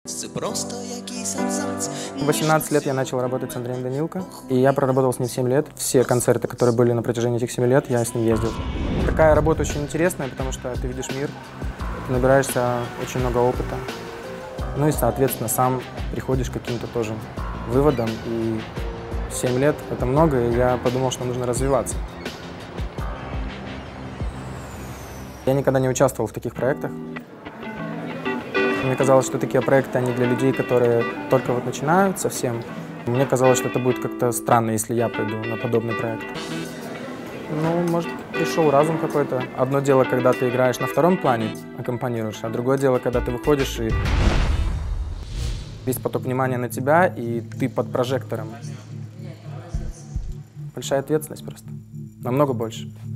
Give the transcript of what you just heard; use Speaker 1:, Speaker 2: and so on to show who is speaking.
Speaker 1: В 18 лет я начал работать с Андреем Данилко, и я проработал с ним 7 лет. Все концерты, которые были на протяжении этих 7 лет, я с ним ездил. Такая работа очень интересная, потому что ты видишь мир, ты набираешься очень много опыта. Ну и, соответственно, сам приходишь к каким-то тоже выводам. И 7 лет — это много, и я подумал, что нужно развиваться. Я никогда не участвовал в таких проектах. Мне казалось, что такие проекты, они для людей, которые только вот начинают совсем. Мне казалось, что это будет как-то странно, если я пойду на подобный проект. Ну, может, пришел разум какой-то. Одно дело, когда ты играешь на втором плане, аккомпанируешь, а другое дело, когда ты выходишь и весь поток внимания на тебя, и ты под прожектором. Большая ответственность просто. Намного больше.